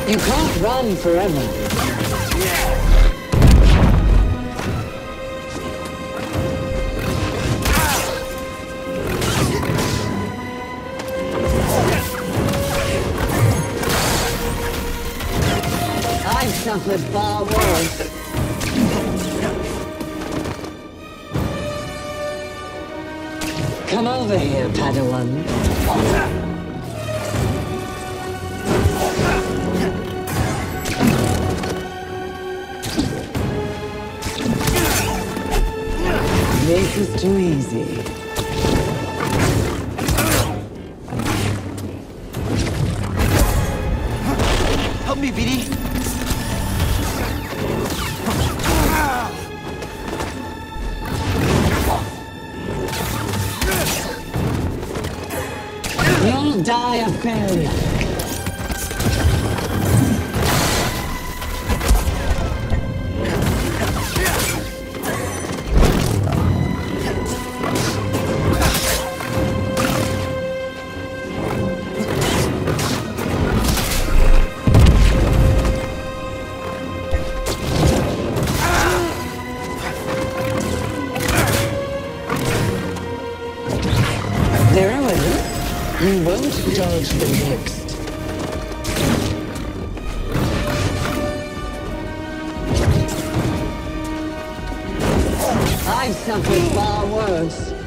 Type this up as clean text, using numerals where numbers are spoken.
You can't run forever. I've suffered far worse. Come over here, Padawan. This is too easy. Help me, BD. You'll die a failure. Very well. You won't dodge the next. I've suffered far worse.